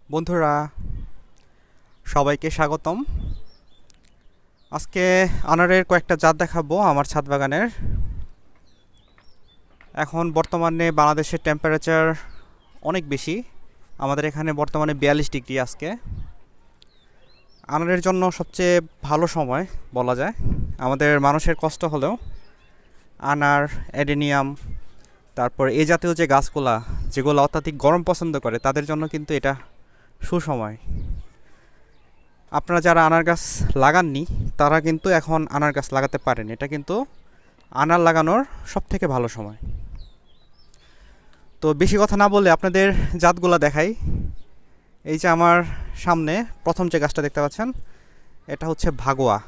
বন্ধুরা, সবাইকে স্বাগতম। আজকে আনারের কয়েকটা জাত দেখাবো আমার ছাদ বাগানের। এখন বর্তমানে বাংলাদেশের টেম্পারেচার অনেক বেশি। আমাদের এখানে বর্তমানে 42 ডিগ্রি। আজকে আনারের জন্য সবচেয়ে ভালো সময় বলা যায়। আমাদের মানুষের কষ্ট হলেও আনার, অ্যাডেনিয়াম, তারপর এই জাতীয় যে গাছগুলা যেগুলো অত্যাধিক গরম পছন্দ করে তাদের জন্য কিন্তু এটা সুসময়। আপনারা যারা আনার গাছ লাগাননি তারা কিন্তু এখন আনার গাছ লাগাতে পারেন। এটা কিন্তু আনার লাগানোর সবথেকে ভালো সময়। তো বেশি কথা না বলে আপনাদের জাতগুলো দেখাই। এই যে আমার সামনে প্রথম যে গাছটা দেখতে পাচ্ছেন, এটা হচ্ছে ভাগোয়া।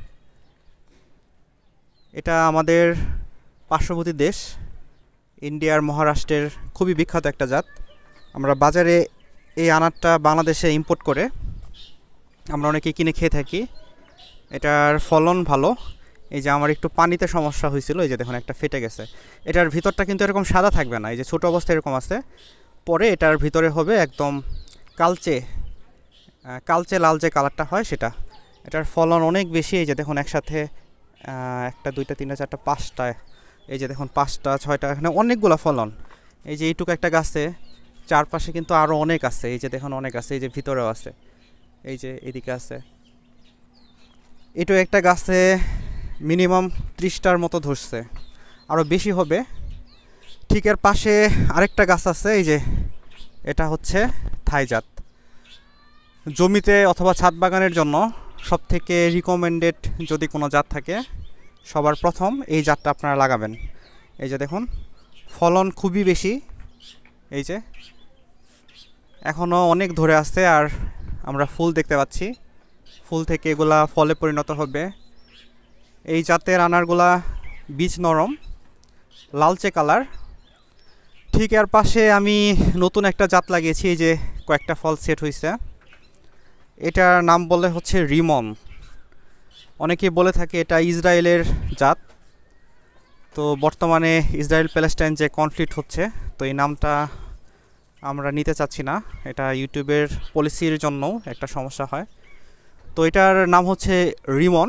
এটা আমাদের পার্শ্ববর্তী দেশ ইন্ডিয়ার মহারাষ্ট্রের খুবই বিখ্যাত একটা জাত। আমরা বাজারে এই আনারটা বাংলাদেশে ইম্পোর্ট করে আমরা অনেকে কিনে খেয়ে থাকি। এটার ফলন ভালো। এই যে আমার একটু পানিতে সমস্যা হয়েছিল, এই যে দেখুন একটা ফেটে গেছে। এটার ভিতরটা কিন্তু এরকম সাদা থাকবে না, এই যে ছোটো অবস্থায় এরকম আছে, পরে এটার ভিতরে হবে একদম কালচে কালচে লাল যে কালারটা হয় সেটা। এটার ফলন অনেক বেশি। এই যে দেখুন একসাথে একটা, দুইটা, তিনটা, চারটা, পাঁচটা, এই যে দেখুন পাঁচটা, ছয়টা, এখানে অনেকগুলো ফলন। এই যে এইটুকু একটা গাছে চারপাশে কিন্তু আরও অনেক আছে। এই যে দেখুন অনেক আছে, এই যে ভিতরেও আছে, এই যে এদিকে আছে। এটা একটা গাছে মিনিমাম 30টার মতো ধরছে, আরও বেশি হবে। ঠিক এর পাশে আরেকটা গাছ আছে, এই যে এটা হচ্ছে থাইজাত। জমিতে অথবা ছাদ বাগানের জন্য সবথেকে রিকমেন্ডেড যদি কোনো জাত থাকে, সবার প্রথম এই জাতটা আপনারা লাগাবেন। এই যে দেখুন ফলন খুবই বেশি। এই যে এখনও অনেক ধরে আছে আর আমরা ফুল দেখতে পাচ্ছি। ফুল থেকে এগুলা ফলে পরিণত হবে। এই জাতের আনারগুলা বীজ নরম, লালচে কালার। ঠিক এর পাশে আমি নতুন একটা জাত লাগিয়েছি, এই যে কয়েকটা ফল সেট হয়েছে। এটার নাম বলে হচ্ছে রিমন। অনেকেই বলে থাকে এটা ইসরায়েলের জাত। তো বর্তমানে ইসরায়েল প্যালেস্টাইন যে কনফ্লিক্ট হচ্ছে, তো এই নামটা আমরা নিতে চাচ্ছি না। এটা ইউটিউবের পলিসির জন্যও একটা সমস্যা হয়। তো এটার নাম হচ্ছে রিমন।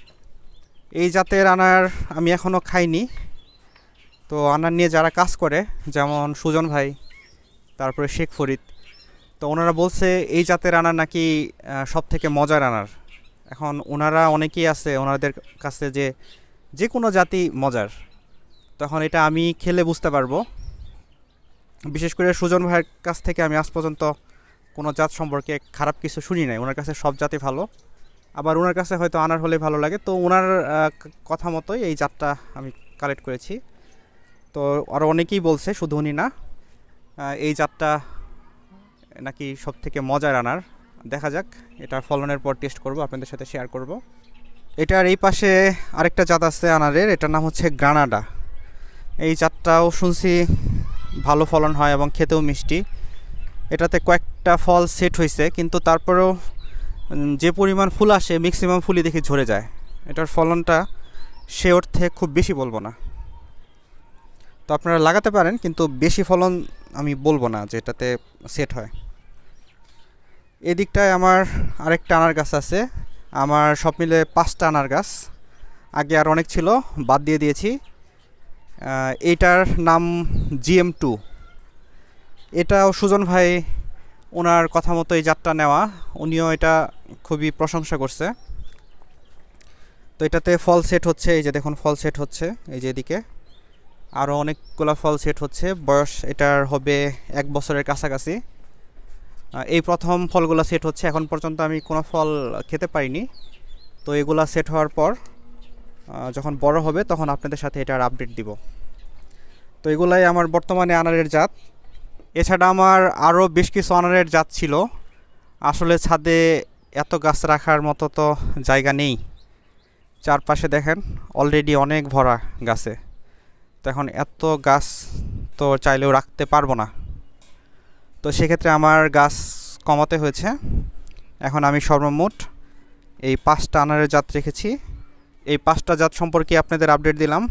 এই জাতের আনার আমি এখনও খাইনি। তো আনার নিয়ে যারা কাজ করে, যেমন সুজন ভাই, তারপরে শেখ ফরিদ, তো ওনারা বলছে এই জাতের আনার নাকি সব থেকে মজার আনার। এখন ওনারা অনেকেই আছে ওনাদের কাছে যে যে কোনো জাতি মজার, তখন এটা আমি খেলে বুঝতে পারবো। বিশেষ করে সুজন ভাইয়ের কাছ থেকে আমি আজ পর্যন্ত কোনো জাত সম্পর্কে খারাপ কিছু শুনি নাই। ওনার কাছে সব জাতি ভালো, আবার ওনার কাছে হয়তো আনার হলে ভালো লাগে। তো ওনার কথা মতোই এই জাতটা আমি কালেক্ট করেছি। তো আরও অনেকেই বলছে, শুধু উনি না, এই জাতটা নাকি সব থেকে মজার আনার। দেখা যাক, এটা ফলনের পর টেস্ট করব, আপনাদের সাথে শেয়ার করব। এটার এই পাশে আরেকটা জাত আছে আনারের, এটার নাম হচ্ছে গ্রানাডা। এই জাতটাও শুনছি ভালো ফলন হয় এবং খেতেও মিষ্টি। এটাতে কয়েকটা ফল সেট হয়েছে, কিন্তু তারপরেও যে পরিমাণ ফুল আসে ম্যাক্সিমাম ফুলই দেখি ঝরে যায়। এটার ফলনটা সে অর্থে খুব বেশি বলবো না। তো আপনারা লাগাতে পারেন, কিন্তু বেশি ফলন আমি বলবো না যে এটাতে সেট হয়। এদিকটায় আমার আরেকটা আনার গাছ আছে। আমার সব মিলে 5টা আনার গাছ। আগে আর অনেক ছিল, বাদ দিয়ে দিয়েছি। এইটার নাম GM2। এটাও সুজন ভাই ওনার কথা মতো এই জাতটা নেওয়া, উনিও এটা খুবই প্রশংসা করছে। তো এটাতে ফল সেট হচ্ছে, এই যে দেখুন ফল সেট হচ্ছে, এই যে এদিকে আরও অনেকগুলো ফল সেট হচ্ছে। বয়স এটার হবে 1 বছরের কাছাকাছি। এই প্রথম ফলগুলো সেট হচ্ছে। এখন পর্যন্ত আমি কোনো ফল খেতে পারিনি। তো এগুলা সেট হওয়ার পর যখন বড় হবে তখন আপনাদের সাথে এটার আপডেট দিব। তো এগুলাই আমার বর্তমানে আনারের জাত। এছাড়া আমার আরও বেশ কিছু আনারের জাত ছিল। আসলে ছাদে এত গাছ রাখার মতো তো জায়গা নেই। চারপাশে দেখেন অলরেডি অনেক ভরা গাছে। তো এখন এত গাছ তো চাইলেও রাখতে পারবো না। তো সেক্ষেত্রে আমার গাছ কমাতে হয়েছে। এখন আমি সর্বমোট এই 5টা আনারের জাত রেখেছি। এই 5টা জাত সম্পর্কে আপনাদের আপডেট দিলাম।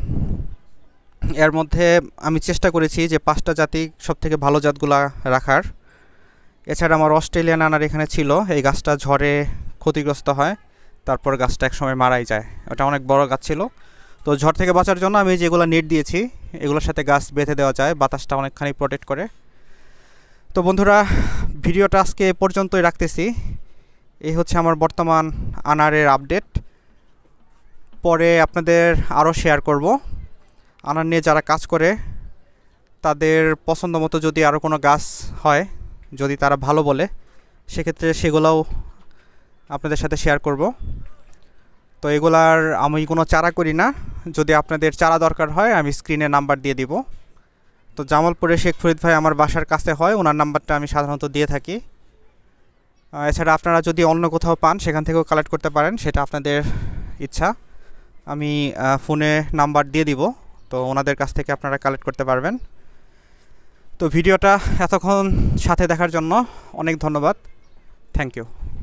এর মধ্যে আমি চেষ্টা করেছি যে 5টা জাতি সবথেকে ভালো জাতগুলা রাখার। এছাড়া আমার অস্ট্রেলিয়ান আনার এখানে ছিল, এই গাছটা ঝড়ে ক্ষতিগ্রস্ত হয়, তারপর গাছটা একসময় মারাই যায়। ওটা অনেক বড় গাছ ছিল। তো ঝড় থেকে বাঁচার জন্য আমি যেগুলো নেট দিয়েছি এগুলোর সাথে গাছ বেঁধে দেওয়া যায়, বাতাসটা অনেকখানি প্রোটেক্ট করে। তো বন্ধুরা, ভিডিওটা আজকে এ পর্যন্তই রাখতেছি। এই হচ্ছে আমার বর্তমান আনারের আপডেট। পরে আপনাদের আরও শেয়ার করব। আনার নিয়ে যারা কাজ করে তাদের পছন্দ মতো যদি আরও কোনো গাছ হয়, যদি তারা ভালো বলে, সেক্ষেত্রে সেগুলোও আপনাদের সাথে শেয়ার করব। তো এগুলার আমি কোনো চারা করি না, যদি আপনাদের চারা দরকার হয় আমি স্ক্রিনে নাম্বার দিয়ে দিব। তো জামালপুরে শেখ ফরিদ ভাই আমার বাসার কাছে হয়, ওনার নাম্বারটা আমি সাধারণত দিয়ে থাকি। এছাড়া আপনারা যদি অন্য কোথাও পান সেখান থেকেও কালেক্ট করতে পারেন, সেটা আপনাদের ইচ্ছা। আমি ফোনে নাম্বার দিয়ে দিব, তো ওনাদের কাছ থেকে আপনারা কালেক্ট করতে পারবেন। তো ভিডিওটা এতক্ষণ সাথে দেখার জন্য অনেক ধন্যবাদ। Thank you.